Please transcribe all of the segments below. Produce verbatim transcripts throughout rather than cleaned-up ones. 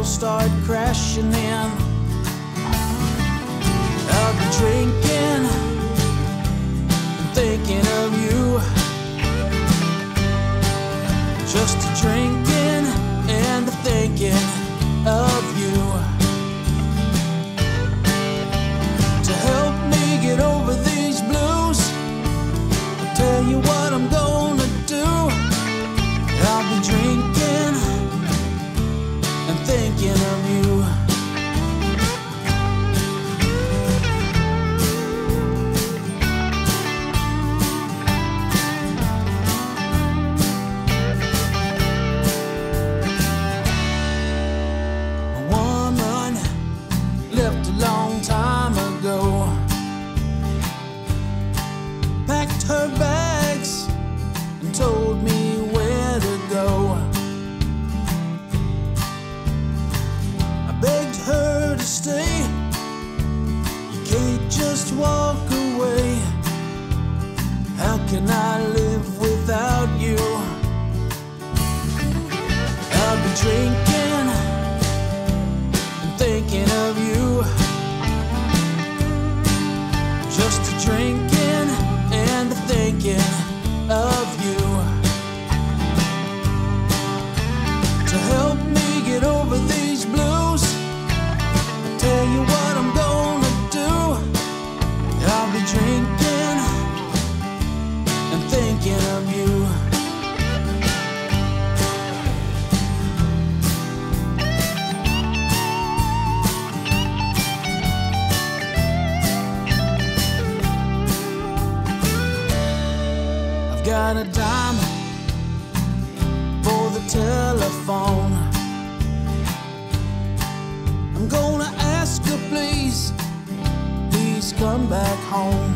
walls start crashing in, I'll be drinking and thinking of you. Just a drinking and a thinking of you. To help me get over these blues, I'll tell you what I'm gonna do. I'll be drinking and thinking of you. A woman left a long time ago, packed her bags and told me where to go. I begged her to stay, you can't just walk away. How can I live without you? I'll be drinking and thinking of you. Just a drinking and a thinking of you. To help me get over these blues, I'll tell you what I'm gonna do. I'll be drinking and thinking of you. I've got a dime for the telephone. I'm gonna ask her, please, please come back home.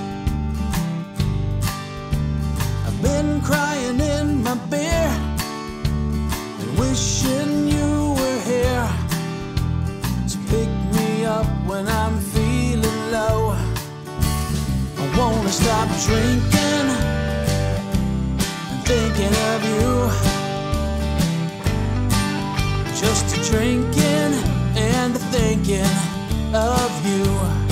I've been crying in my beer and wishing you were here to pick me up when I'm feeling low. I wanna stop drinking and thinking of you. Just a drinking and a thinking of you.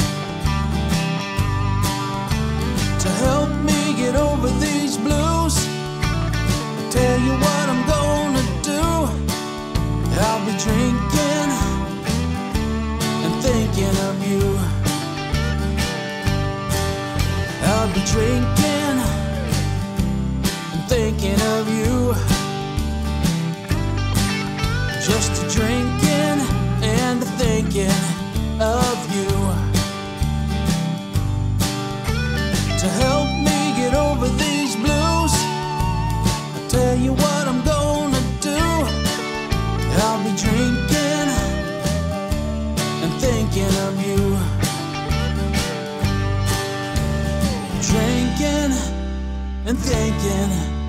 To help me get over these blues, I'll tell you what I'm gonna do. I'll be drinking and thinking of you. I'll be drinking and thinking of you. Just a drinking and a thinking of you. To help me get over these blues, I'll tell you what I'm gonna do. I'll be drinking and thinking of you. Drinking and thinking